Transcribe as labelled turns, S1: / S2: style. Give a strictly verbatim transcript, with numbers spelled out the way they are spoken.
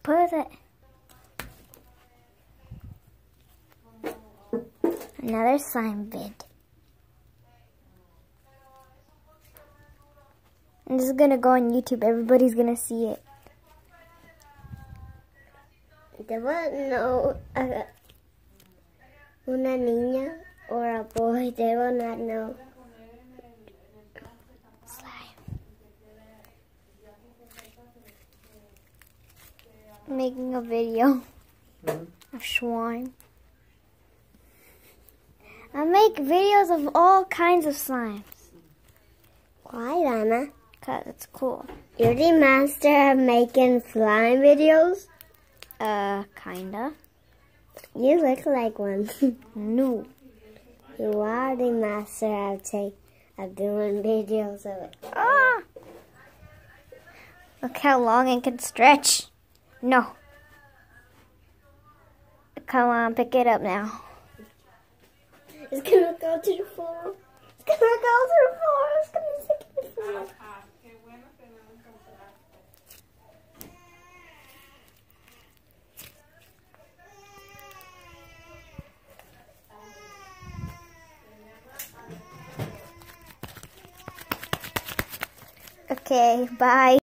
S1: Put it. Another slime vid. And this is gonna go on YouTube. Everybody's gonna see it.
S2: There was no uh, una niña or a boy. They will not know.
S1: Slime. Making a video of slime. I make videos of all kinds of slimes.
S2: Why, Lana?
S1: Cause it's cool.
S2: You're the master of making slime videos?
S1: Uh, kinda.
S2: You look like one.
S1: No.
S2: You are the master of take of doing videos of it.
S1: Ah! Look how long it can stretch. No. Come on, pick it up now.
S2: It's gonna go to the floor. It's gonna go to the floor. It's gonna stick to the floor.
S1: Okay, bye.